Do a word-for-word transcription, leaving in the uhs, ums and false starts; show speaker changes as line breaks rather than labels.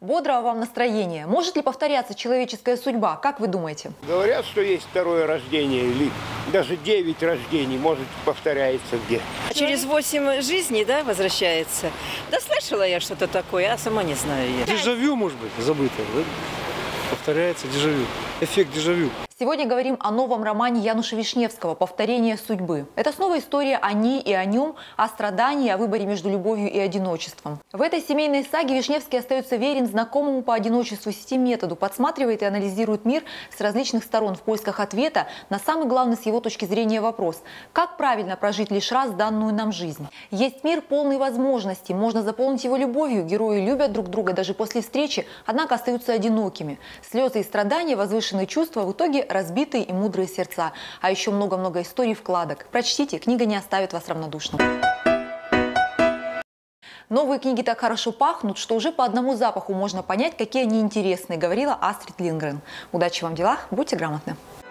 Бодрого вам настроения. Может ли повторяться человеческая судьба? Как вы думаете?
Говорят, что есть второе рождение, или даже девять рождений, может, повторяется где.
Через восемь жизней, да, возвращается? Да слышала я что-то такое, а сама не знаю я.
Дежавю, может быть, забытое, да? Повторяется дежавю. Эффект дежавю.
Сегодня говорим о новом романе Януша Вишневского «Повторение судьбы». Это снова история о ней и о нем, о страдании, о выборе между любовью и одиночеством. В этой семейной саге Вишневский остается верен знакомому по одиночеству сети методу, подсматривает и анализирует мир с различных сторон в поисках ответа на самый главный с его точки зрения вопрос – как правильно прожить лишь раз данную нам жизнь? Есть мир полный возможностей, можно заполнить его любовью, герои любят друг друга даже после встречи, однако остаются одинокими. Слезы и страдания, возвышенные чувства, в итоге разбитые и мудрые сердца. А еще много-много историй, вкладок. Прочтите, книга не оставит вас равнодушным. Новые книги так хорошо пахнут, что уже по одному запаху можно понять, какие они интересные, говорила Астрид Линдгрен. Удачи вам в делах, будьте грамотны.